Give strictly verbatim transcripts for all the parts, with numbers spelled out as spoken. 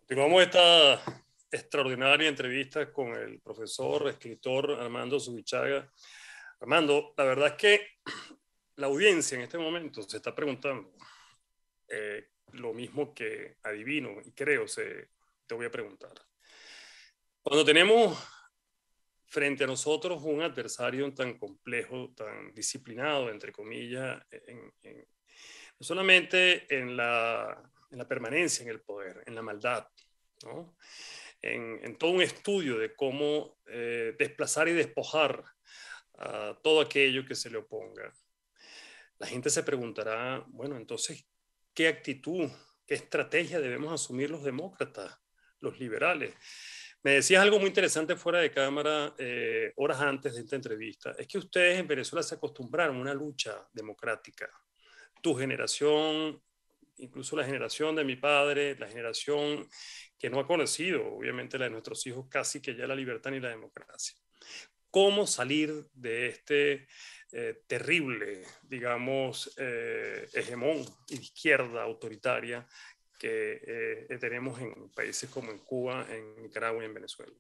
Continuamos esta extraordinaria entrevista con el profesor, escritor Armando Zubichaga. Armando, la verdad es que la audiencia en este momento se está preguntando eh, lo mismo que adivino y creo se, te voy a preguntar. Cuando tenemos frente a nosotros un adversario tan complejo, tan disciplinado, entre comillas, en, en, no solamente en la, en la permanencia en el poder, en la maldad, ¿no? En, en todo un estudio de cómo eh, desplazar y despojar a todo aquello que se le oponga. La gente se preguntará, bueno, entonces, ¿qué actitud, qué estrategia debemos asumir los demócratas, los liberales? Me decías algo muy interesante fuera de cámara, eh, horas antes de esta entrevista. Es que ustedes en Venezuela se acostumbraron a una lucha democrática. Tu generación, incluso la generación de mi padre, la generación que no ha conocido, obviamente la de nuestros hijos, casi que ya la libertad ni la democracia. ¿Cómo salir de este eh, terrible, digamos, eh, hegemón y izquierda autoritaria que eh, tenemos en países como en Cuba, en Nicaragua y en Venezuela?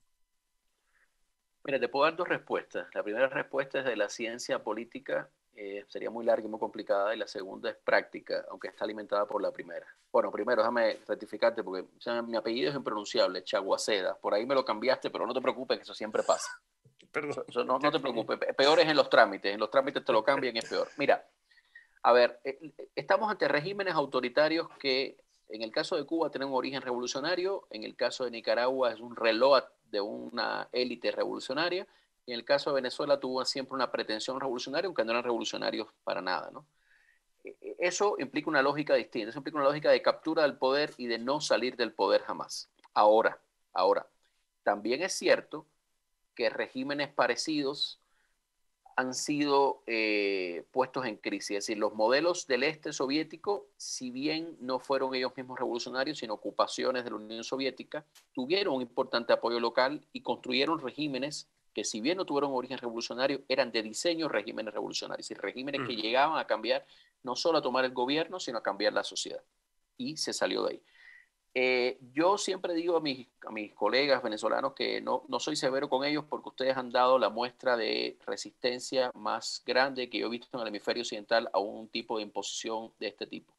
Mira, te puedo dar dos respuestas. La primera respuesta es de la ciencia política, eh, sería muy larga y muy complicada, y la segunda es práctica, aunque está alimentada por la primera. Bueno, primero déjame rectificarte porque o sea, mi apellido es impronunciable, Chaguaceda. Por ahí me lo cambiaste, pero no te preocupes, que eso siempre pasa. Perdón. Eso, eso no, no te preocupes. Peor es en los trámites. En los trámites te lo cambian y es peor. Mira, a ver, eh, estamos ante regímenes autoritarios que en el caso de Cuba tienen un origen revolucionario, en el caso de Nicaragua es un reloj de una élite revolucionaria, y en el caso de Venezuela tuvo siempre una pretensión revolucionaria, aunque no eran revolucionarios para nada, ¿no? Eso implica una lógica distinta, eso implica una lógica de captura del poder y de no salir del poder jamás. Ahora, ahora, también es cierto que regímenes parecidos han sido eh, puestos en crisis. Es decir, los modelos del este soviético, si bien no fueron ellos mismos revolucionarios, sino ocupaciones de la Unión Soviética, tuvieron un importante apoyo local y construyeron regímenes que, si bien no tuvieron origen revolucionario, eran de diseño regímenes revolucionarios, es decir, regímenes que llegaban a cambiar, no solo a tomar el gobierno, sino a cambiar la sociedad. Y se salió de ahí. Eh, yo siempre digo a mis, a mis colegas venezolanos que no, no soy severo con ellos porque ustedes han dado la muestra de resistencia más grande que yo he visto en el hemisferio occidental a un tipo de imposición de este tipo.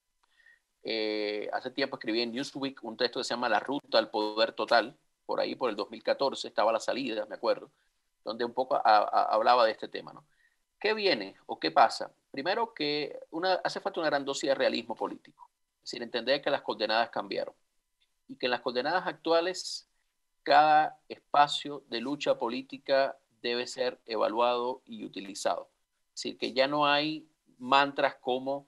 Eh, hace tiempo escribí en Newsweek un texto que se llama La Ruta al Poder Total, por ahí por el dos mil catorce, estaba la salida, me acuerdo, donde un poco a, a, hablaba de este tema, ¿no? ¿Qué viene o qué pasa? Primero que una, hace falta una gran dosis de realismo político. Es decir, entender que las coordenadas cambiaron y que en las coordenadas actuales cada espacio de lucha política debe ser evaluado y utilizado. Es decir, que ya no hay mantras como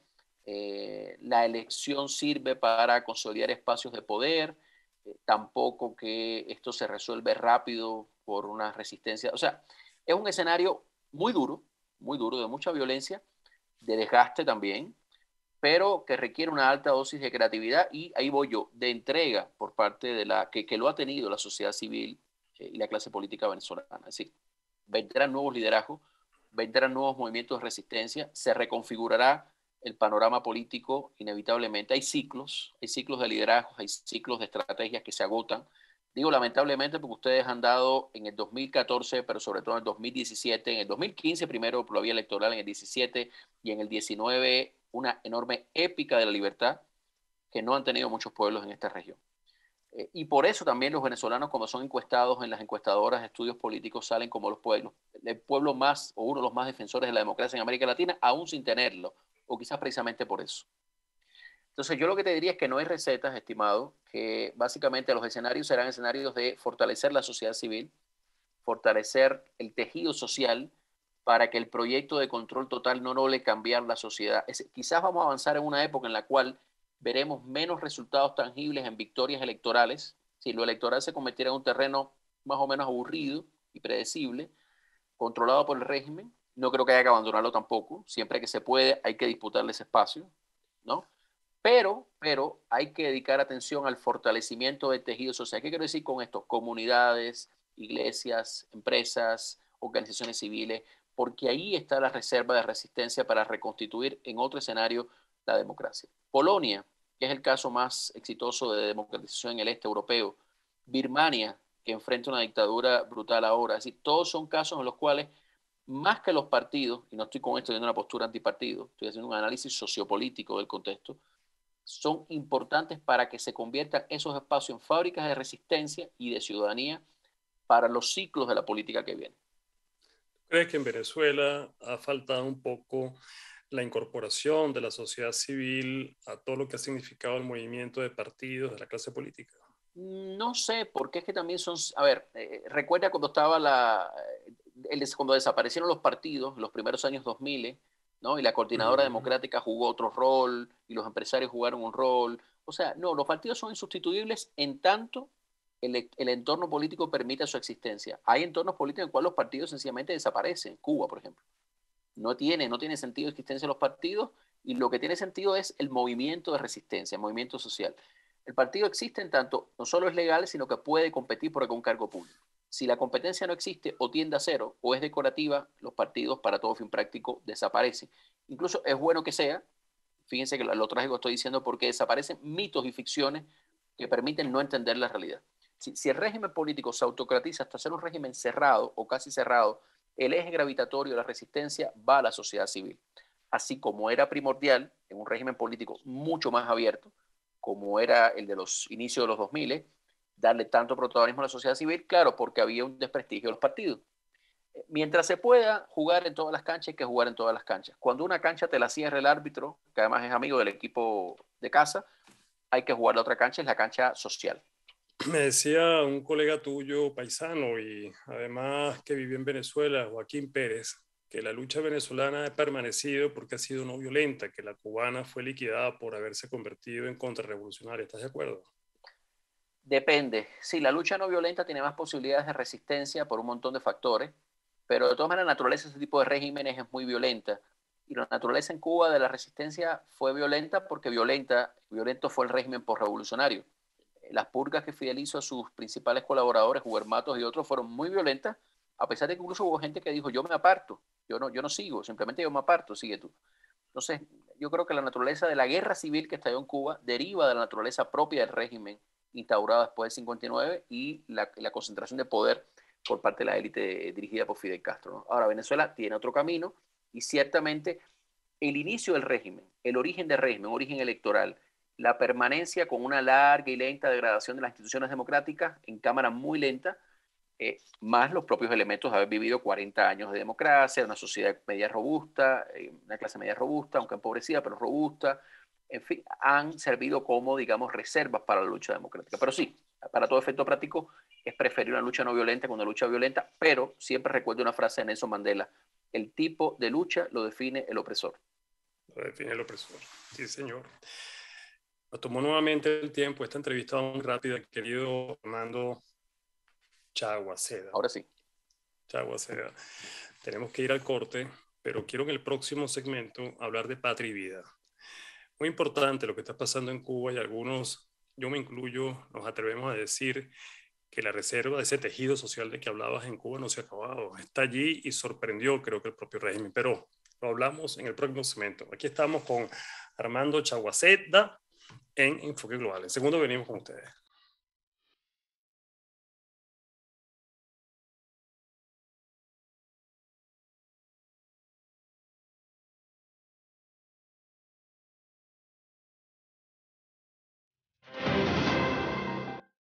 eh, la elección sirve para consolidar espacios de poder, eh, tampoco que esto se resuelve rápido por una resistencia. O sea, es un escenario muy duro, muy duro, de mucha violencia, de desgaste también, pero que requiere una alta dosis de creatividad y ahí voy yo, de entrega por parte de la que, que lo ha tenido la sociedad civil eh, y la clase política venezolana. Es decir, vendrán nuevos liderazgos, vendrán nuevos movimientos de resistencia, se reconfigurará el panorama político inevitablemente. Hay ciclos, hay ciclos de liderazgos, hay ciclos de estrategias que se agotan. Digo lamentablemente porque ustedes han dado en el dos mil catorce, pero sobre todo en el dos mil diecisiete, en el dos mil quince primero por la vía electoral, en el diecisiete y en el diecinueve una enorme épica de la libertad que no han tenido muchos pueblos en esta región. Eh, y por eso también los venezolanos, cuando son encuestados en las encuestadoras de estudios políticos, salen como los pueblos, el pueblo más o uno de los más defensores de la democracia en América Latina, aún sin tenerlo, o quizás precisamente por eso. Entonces yo lo que te diría es que no hay recetas, estimado, que básicamente los escenarios serán escenarios de fortalecer la sociedad civil, fortalecer el tejido social para que el proyecto de control total no logre cambiar la sociedad. Es, quizás vamos a avanzar en una época en la cual veremos menos resultados tangibles en victorias electorales, si lo electoral se convirtiera en un terreno más o menos aburrido y predecible, controlado por el régimen. No creo que haya que abandonarlo tampoco, siempre que se puede hay que disputarle ese espacio, ¿no? Pero, pero hay que dedicar atención al fortalecimiento del tejido social. ¿Qué quiero decir con esto? Comunidades, iglesias, empresas, organizaciones civiles, porque ahí está la reserva de resistencia para reconstituir en otro escenario la democracia. Polonia, que es el caso más exitoso de democratización en el este europeo, Birmania, que enfrenta una dictadura brutal ahora. Es decir, todos son casos en los cuales, más que los partidos, y no estoy con esto teniendo una postura antipartido, estoy haciendo un análisis sociopolítico del contexto, son importantes para que se conviertan esos espacios en fábricas de resistencia y de ciudadanía para los ciclos de la política que vienen. ¿Crees que en Venezuela ha faltado un poco la incorporación de la sociedad civil a todo lo que ha significado el movimiento de partidos de la clase política? No sé, porque es que también son, a ver, eh, recuerda cuando estaba la, el, cuando desaparecieron los partidos, en los primeros años dos mil, ¿no? Y la coordinadora uh-huh. democrática jugó otro rol, y los empresarios jugaron un rol. O sea, no, los partidos son insustituibles en tanto el, el entorno político permite su existencia. Hay entornos políticos en los cuales los partidos sencillamente desaparecen. Cuba, por ejemplo. No tiene, no tiene sentido de existencia los partidos, y lo que tiene sentido es el movimiento de resistencia, el movimiento social. El partido existe en tanto no solo es legal, sino que puede competir por algún cargo público. Si la competencia no existe o tiende a cero o es decorativa, los partidos para todo fin práctico desaparecen. Incluso es bueno que sea, fíjense que lo trágico estoy diciendo, porque desaparecen mitos y ficciones que permiten no entender la realidad. Si, si el régimen político se autocratiza hasta ser un régimen cerrado o casi cerrado, el eje gravitatorio de la resistencia va a la sociedad civil. Así como era primordial en un régimen político mucho más abierto, como era el de los inicios de los dos mil, darle tanto protagonismo a la sociedad civil, claro, porque había un desprestigio de los partidos. Mientras se pueda jugar en todas las canchas, hay que jugar en todas las canchas. Cuando una cancha te la cierra el árbitro, que además es amigo del equipo de casa, hay que jugar la otra cancha, es la cancha social. Me decía un colega tuyo, paisano, y además que vivió en Venezuela, Joaquín Pérez, que la lucha venezolana ha permanecido porque ha sido no violenta, que la cubana fue liquidada por haberse convertido en contrarrevolucionaria. ¿Estás de acuerdo? Depende. Sí, la lucha no violenta tiene más posibilidades de resistencia por un montón de factores, pero de todas maneras la naturaleza de ese tipo de regímenes es muy violenta. Y la naturaleza en Cuba de la resistencia fue violenta porque violenta, violento fue el régimen posrevolucionario. Las purgas que Fidel hizo a sus principales colaboradores, Huermatos y otros, fueron muy violentas, a pesar de que incluso hubo gente que dijo, yo me aparto, yo no, yo no sigo, simplemente yo me aparto, sigue tú. Entonces, yo creo que la naturaleza de la guerra civil que estalló en Cuba deriva de la naturaleza propia del régimen instaurado después del cincuenta y nueve y la, la concentración de poder por parte de la élite dirigida por Fidel Castro, ¿no? Ahora, Venezuela tiene otro camino y ciertamente el inicio del régimen, el origen del régimen, origen electoral, la permanencia con una larga y lenta degradación de las instituciones democráticas en cámara muy lenta, eh, más los propios elementos de haber vivido cuarenta años de democracia, una sociedad media robusta, eh, una clase media robusta, aunque empobrecida, pero robusta, en fin, han servido como, digamos, reservas para la lucha democrática. Pero sí, para todo efecto práctico, es preferible una lucha no violenta que una lucha violenta, pero siempre recuerdo una frase de Nelson Mandela, el tipo de lucha lo define el opresor. Lo define el opresor, sí señor. Nos tomó nuevamente el tiempo, esta entrevista muy rápida, querido Armando Chaguaceda. Ahora sí. Chaguaceda. Tenemos que ir al corte, pero quiero en el próximo segmento hablar de patria y vida. Muy importante lo que está pasando en Cuba y algunos, yo me incluyo, nos atrevemos a decir que la reserva de ese tejido social de que hablabas en Cuba no se ha acabado. Está allí y sorprendió, creo que el propio régimen, pero lo hablamos en el próximo segmento. Aquí estamos con Armando Chaguaceda en Enfoque Global. En segundo venimos con ustedes.